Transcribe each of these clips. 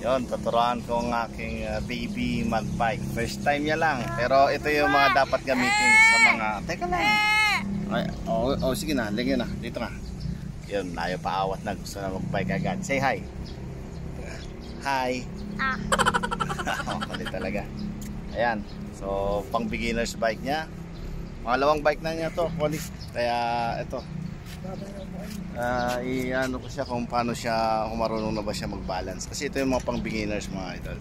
Yon, tuturuan ko ang aking baby mag-bike. First time niya lang, pero ito yung mga dapat gamitin sa mga... Teka lang. Ay, sige na, lagyan na. Dito na. Yun, ayaw paawat na, gusto na mag-bike agad. Say hi. Hi. Kulit talaga. Ayan, so pang beginners bike niya. Pangalawang bike na niya to, kulit. Kaya ito. I-ano ko siya kung paano siya, kung marunong na ba siya mag-balance. Kasi ito yung mga pang beginners mga idol.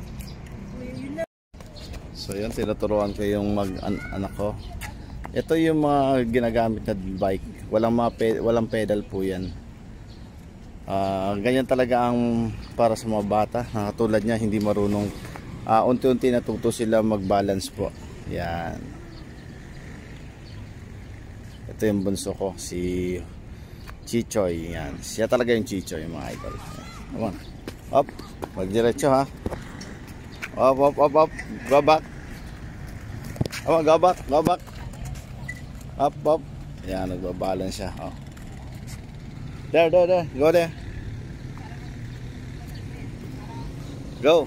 So yun, tinuturuan ko yung anak ko. Ito yung mga ginagamit na bike. Walang pedal po yan. Ganyan talaga ang para sa mga bata. Katulad niya, hindi marunong. Unti-unti natuto sila mag-balance po. Yan. Ito yung bunso ko, si Chichoy. Yan. Siya talaga yung Chichoy, mga idol. Come on. Up. Magdiretso ha. Up. Go back. Come on, go back. Up. Yan, nagbabalance siya. Oh. There. Go there. Go.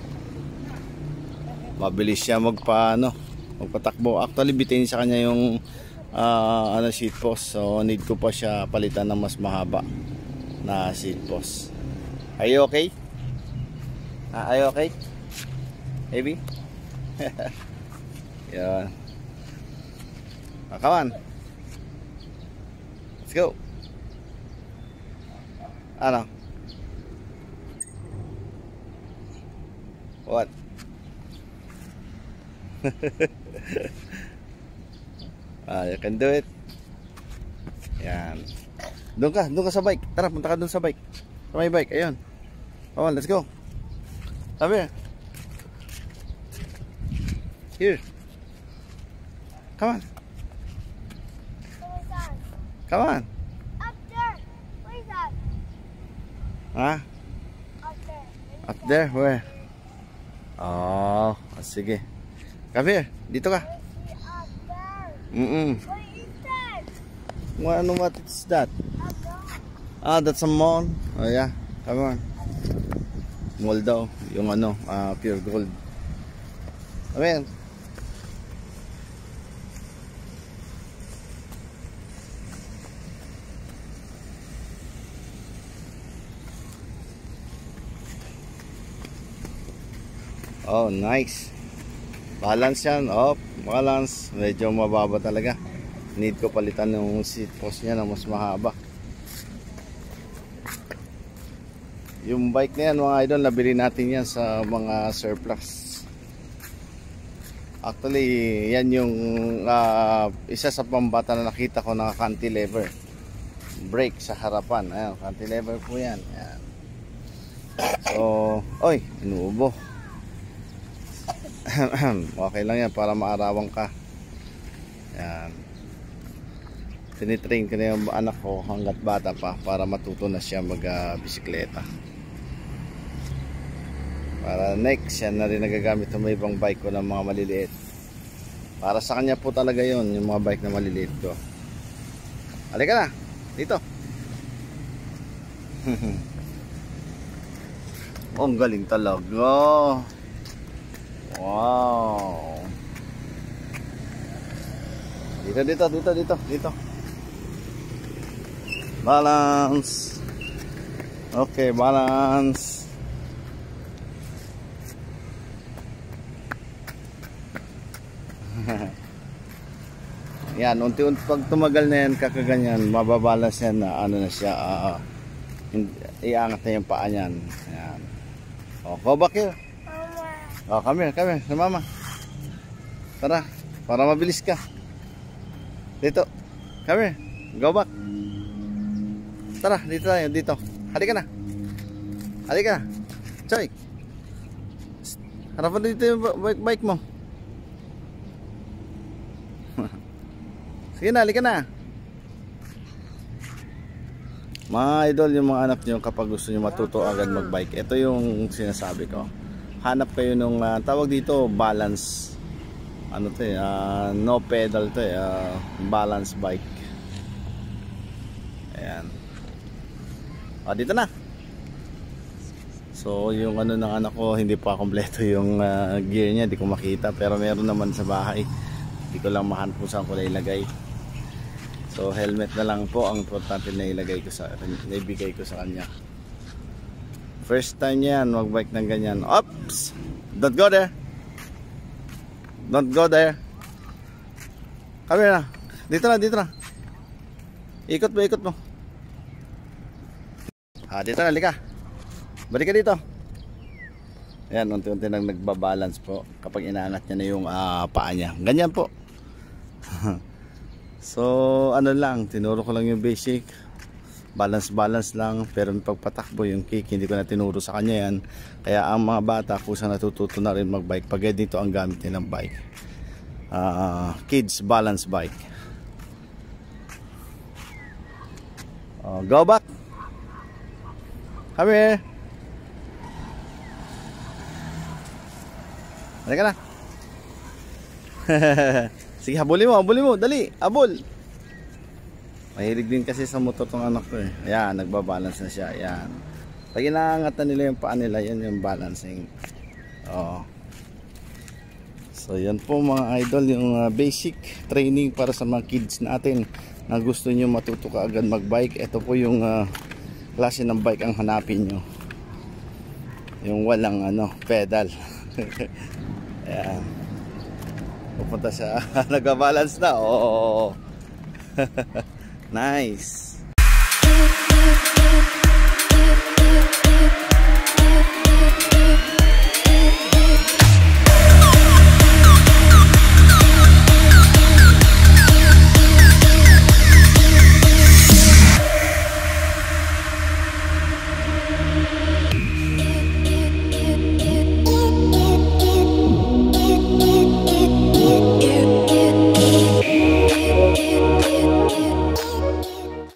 Mabilis siya magpatakbo. Actually, bitin sa kanya yung seat post. So, need ko pa siya palitan ng mas mahaba na seat post. Are you okay? Are you okay? Baby? Yan. Come on. Let's go. Ano? What? You can do it. Yan. Doon ka sa bike. Tara, punta ka doon sa bike. Sa may bike, ayun. Come on, let's go. Come here. Here. Come on. Come on. Up there. Where is that? Huh? Up there. Up there? Where? Oh, sige. Come here. Dito ka. Up there. What is that? What is that? That's a mall. Oh yeah. Come on. Mall daw. Yung pure gold. Come here. Oh, nice. Balance yan. Oh, balance. Medyo mababa talaga. Need ko palitan yung seat post niya na mas mahaba. Yung bike na yan, mga idol, nabili natin yan sa mga surplus. Actually, yan yung isa sa pambata na nakita ko na cantilever. Brake sa harapan. Ayan, cantilever po yan. Ayan. So, oy, inuubo. Okay lang yan para maarawang ka. Yan. Tinitrain ko na yung anak ko hanggat bata pa para matuto na siya mag-bisikleta. Para next yan na rin nagagamit ng mga ibang bike ko ng mga maliliit. Para sa kanya po talaga yon, yung mga bike na maliliit ko. Halika na, dito. Oh, ang galing talaga. Wow. Dito. Balance. Okay, balance. Yan, unti-unti pag tumagal na yan, kakaganyan, mababalance yan na na siya, iangat na yung paa niyan. Yan. Oh, go back here. Oh, come here, sa mama. Tara, para mabilis ka. Dito. Come here. Go back. Tara, dito tayo, dito. Halika na. Choy. Harapan dito yung bike mo. Sige na, halika na. Mga idol, yung mga anak nyo, kapag gusto nyo matuto agad magbike, ito yung sinasabi ko. Hanap kayo nung tawag dito, balance. Ano to no pedal to balance bike. Ayan. Dito na. So yung ano ng anak ko, hindi pa kompleto yung gear niya, di ko makita, pero meron naman sa bahay. Hindi ko lang mahanap kung saan ko na ilagay. So helmet na lang po ang importante na ibigay ko sa kanya. First time niya yan magbike ng ganyan. Oops! Don't go there. Don't go there. Come here na. Dito na. Ikot mo. Dito na, lika. Balik ka dito. Ayan, unti-unti nang nagbabalance po kapag inaangat niya na yung paa niya. Ganyan po. So, ano lang, tinuro ko lang yung basic. Balance lang, pero pagpatakbo yung kick, hindi ko na tinuro sa kanya yan. Kaya ang mga bata kusang natututo na rin magbike pag dito ang gamit nilang bike. Kids balance bike. Go back. Come here. Halika na. Sige, habulin mo, dali, habol. Mahilig din kasi sa motor tong anak ko eh. Ayan, nagbabalance na siya. Ayan. Pag inaangatan nila yung paa nila, yan yung balancing. So yan po mga idol, yung basic training para sa mga kids natin na gusto nyo matuto ka agad magbike. Ito po yung klase ng bike ang hanapin nyo. Yung walang pedal. Ayan. Pupunta siya. Nagbabalance na. Oo. Nice.